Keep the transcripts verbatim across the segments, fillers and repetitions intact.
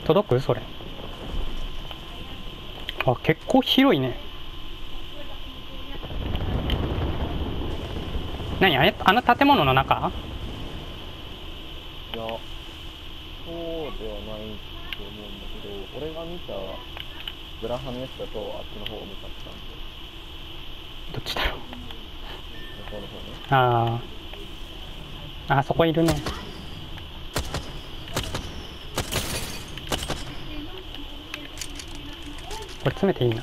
届くそれ。あ、結構広いね。何あれ、あの建物の中？ いや、そうではないと思うんだけど、俺が見たグラハのやつだとあっちの方を向かってたんで。 どっちだろう。 向こうの方ね。 ああ、あそこいるね。これ詰めていいな。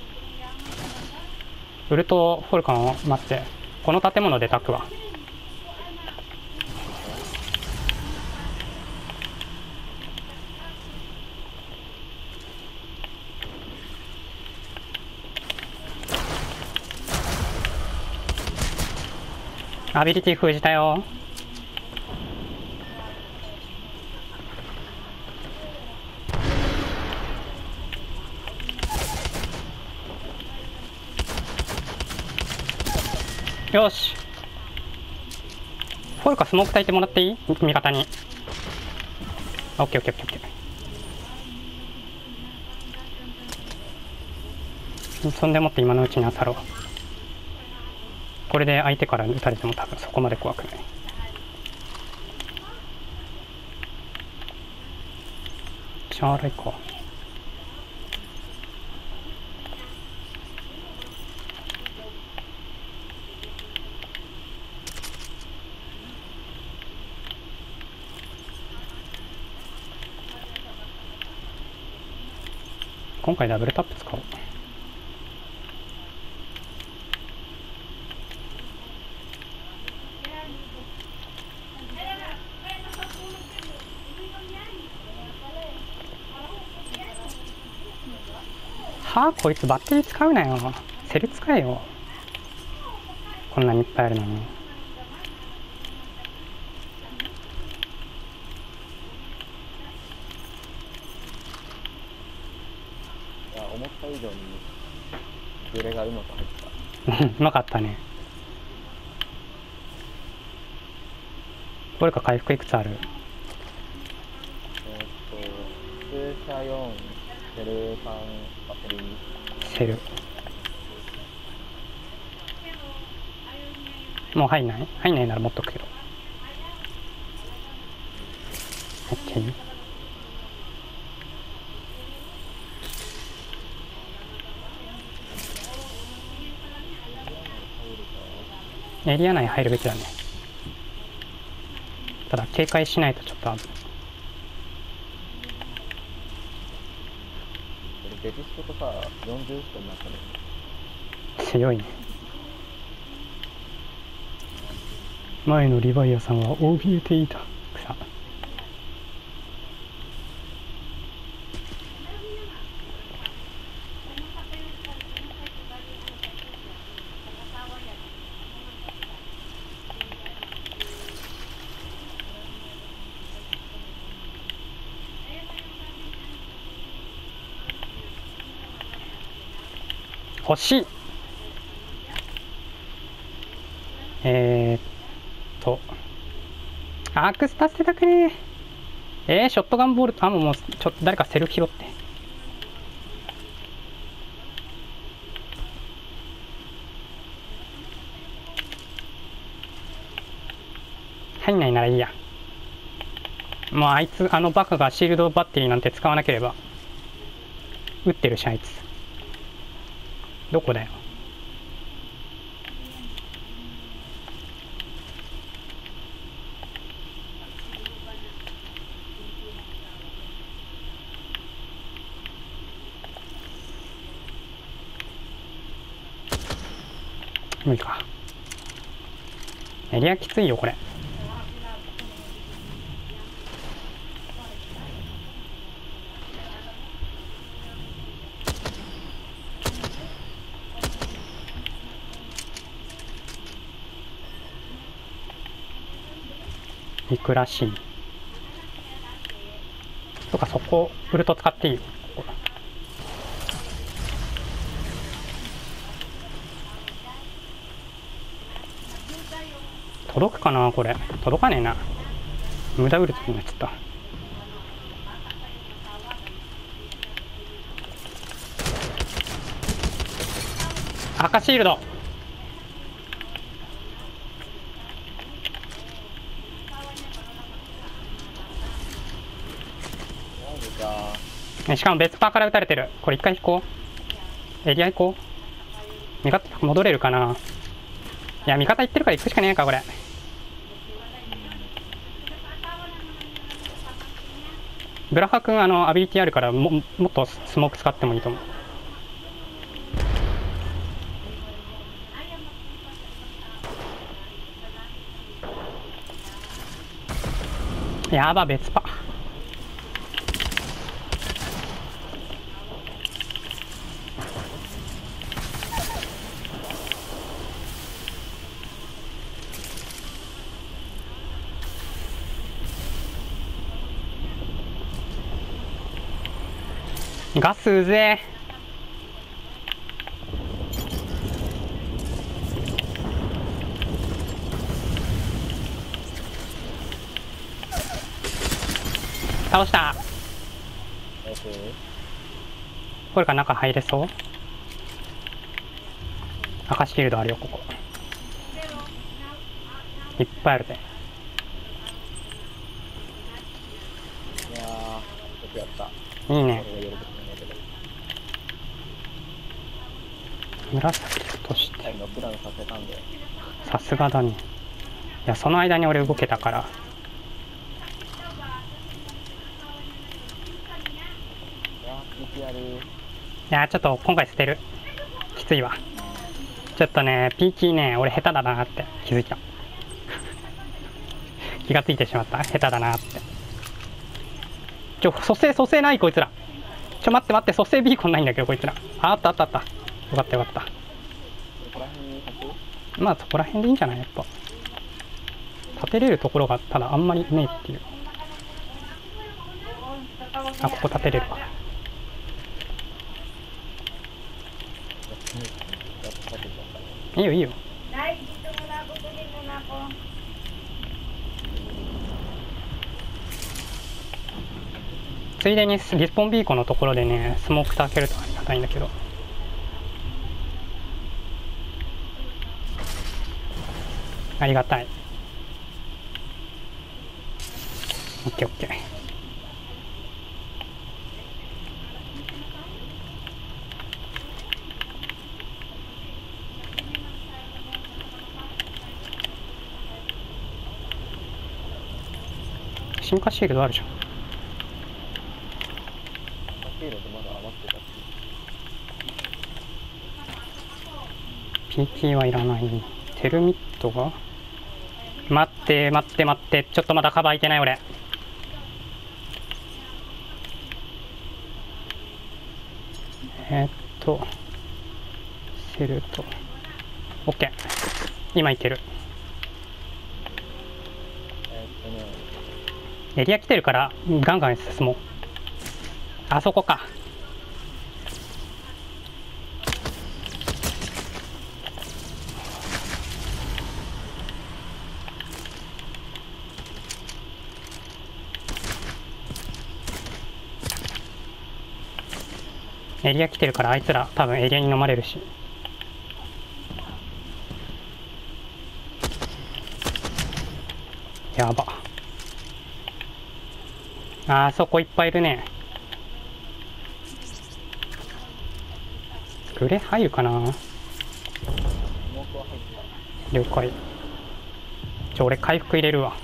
ウルトフォルカンを待って、この建物で炊くわ。アビリティ封じたよ。よし。フォルカスモーク焚いてもらっていい？味方に。オッケーオッケーオッケーオッケー。そんでもって今のうちに漁ろう。これで相手から撃たれても多分そこまで怖くない。チャーライか。今回ダブルタップ使おう。はあ、こいつバッテリー使うなよ。セル使えよ。こんなにいっぱいあるのに。 いや、思った以上にズレがうまく入った。 うまかったね。これか回復いくつある？ えーっと、注射よん、セルさん、バッテリー。 セル。もう入んない？入んないなら持っとくけど。OK。エリア内入るべきだね。ただ警戒しないとちょっと危ない。 デジストとさ、よんじゅうストになったね。 強いね。前のリヴァイアさんは怯えていた。草。欲しい。えー、っとアークス達成だくね。えー、ショットガンボールとあもうもうちょっと誰かセルフ拾って。入んないならいいや。もうあいつあのバカがシールドバッテリーなんて使わなければ。撃ってるしあいつ。どこだよ。無理か。エリアきついよこれ。行くらしい。とかそこウルト使っていいよ。ここ届くかなこれ。届かねえな。無駄ウルトになっちゃった。 赤シールド。 マジか。 ねしかも別パーから撃たれてる。これ一回引こう。エリア行こう。味方戻れるかな。いや味方行ってるから行くしかねえかこれ。ブラハ君あのアビリティあるからももっとスモーク使ってもいいと思う。やば別パ。ガスうぜー。倒した。 ナイス。 これから中入れそう。赤シールドあるよここ。いっぱいあるぜ。 いやー、よくやった。 いいね。 俺が喜ぶんだけど。 紫落としてはい、ノックダウンさせたんで。 さすがだね。いやその間に俺動けたから。 いやー、ピーティーアール。 いやちょっと今回捨てる。きついわ。ちょっとね ピーキー ね俺下手だなって気づいた。気がついてしまった。下手だなって。ちょ蘇生蘇生ないこいつら。ちょ待って待って蘇生ビーコンないんだけどこいつら。ああったあったあった。よかったよかった。 ここら辺に立つ？ まあそこら辺でいいんじゃないやっぱ。立てれるところがただあんまりねえっていう。あここ立てれるわ。いいよいいよ。ついでにリスポンビーコンのところでねスモークと開けるとありがたいんだけど。ありがたい。オッケーオッケー。進化シールドあるじゃん。 シールドまだ余ってたし。 ピーティー はいらない。テルミットが待って待って待って、ちょっとまだカバーいけない俺。えー、っとセルト OK。 今いける。 えー、っとね、 エリア来てるからガンガン進もう。あそこか。エリア来てるからあいつら多分エリアに飲まれるし。やば。あそこいっぱいいるね。グレ入るかな。 スモークは入った。 了解。ちょ俺回復入れるわ。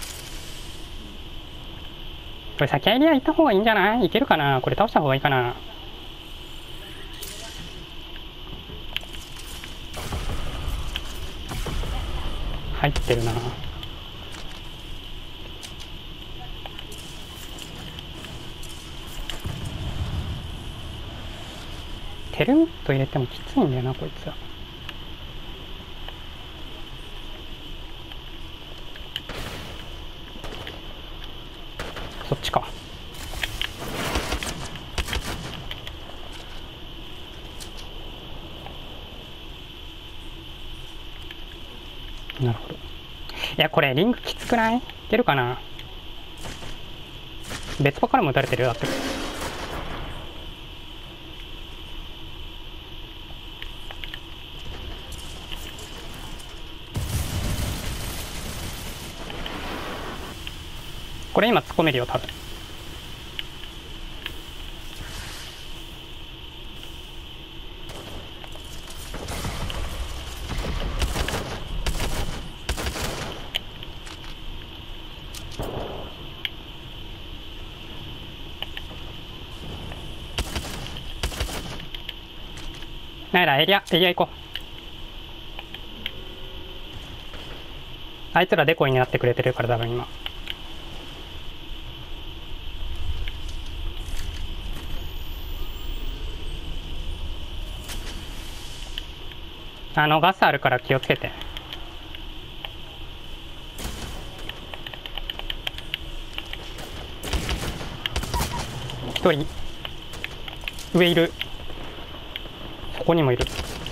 これ先エリア行った方がいいんじゃない？いけるかな。これ倒した方がいいかな。入ってるな。テルミット入れてもきついんだよなこいつは。そっちか。なるほど。いやこれリングきつくない？いけるかな。別パからも撃たれてるよだって。 これ今突っ込めるよ多分。なんやらエリアエリア行こう。あいつらデコイになってくれてるから多分今。あのガスあるから気をつけて。一人上いる。ここにもいる。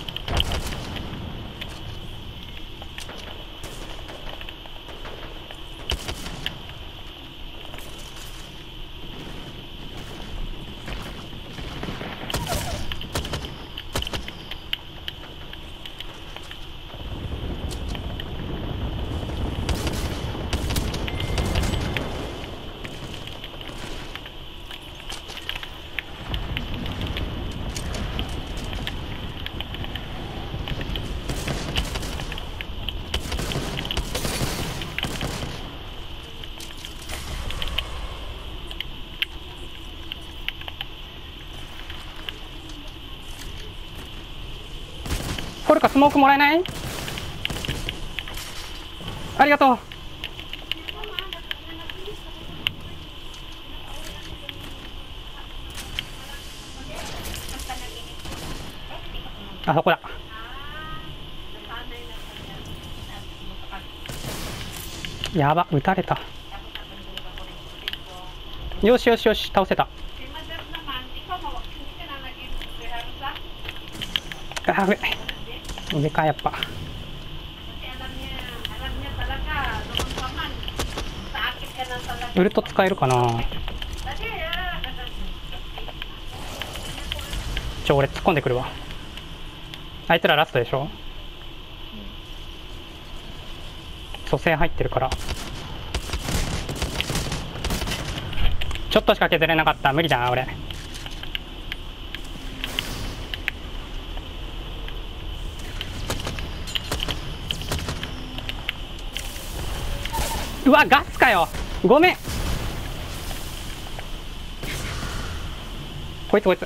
これかスモークもらえない？ありがとう。あそこだ。やば、撃たれた。よしよしよし、倒せた。あ、上上かやっぱ。ウルト使えるかな。ちょ俺突っ込んでくるわ。あいつらラストでしょ。蘇生入ってるからちょっとしか削れなかった。無理だ俺。うわガスかよ。ごめん。こいつこいつ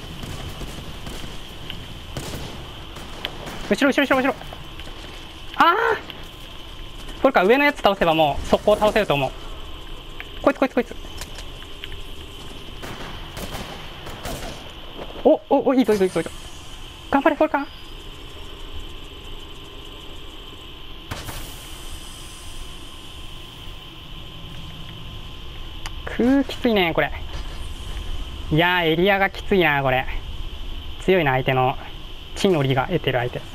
後ろ後ろ後ろ後ろ。ああこれか。上のやつ倒せばもう速攻倒せると思う。こいつこいつこいつ。おおおいいぞいいぞいいぞいいぞ。頑張れこれか。くーきついねこれ。いやーエリアがきついなこれ。強いな相手の地の利が得てる相手。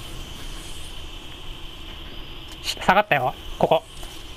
下がったよここ。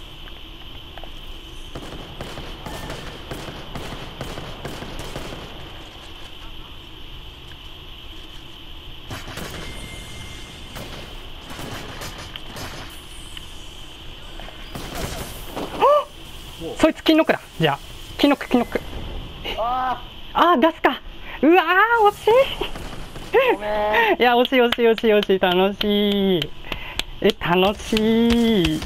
そいつ金ノックだ。じゃあ金ノック金ノック。 ああーガスか。うわー惜しいごめん。 いや惜しい惜しい惜しい惜しい。楽しい。え楽しい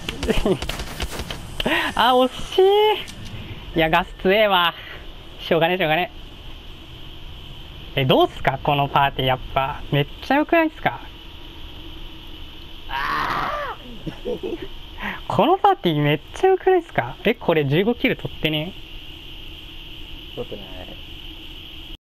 あ惜しい。いやガス強えわ。しょうがねえしょうがねえ。えどうすかこのパーティー。やっぱめっちゃ良くないっすか。このパーティーめっちゃ良くないっすか。えこれじゅうごキル取ってね。 取ってない。